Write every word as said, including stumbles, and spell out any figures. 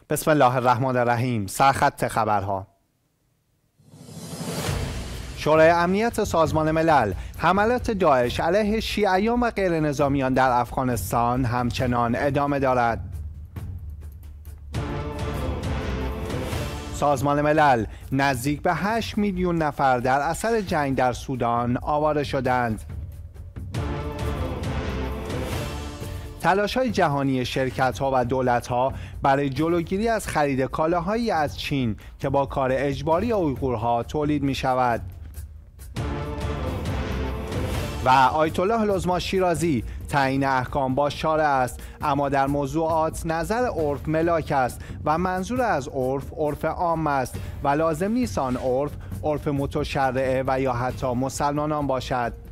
بسم الله الرحمن الرحیم. سرخط خبرها. شورای امنیت سازمان ملل: حملات داعش علیه شیعیان و غیر نظامیان در افغانستان همچنان ادامه دارد. سازمان ملل: نزدیک به هشت میلیون نفر در اثر جنگ در سودان آواره شدند. تلاش‌های جهانی شرکت‌ها و دولت‌ها برای جلوگیری از خرید کالاهایی از چین که با کار اجباری اویغورها تولید می‌شود. و آیت الله العظمی شیرازی: تعیین احکام با شارع است، اما در موضوعات نظر عرف ملاک است و منظور از عرف عرف عام است و لازم نیست آن عرف عرف متشرعه و یا حتی مسلمانان باشد.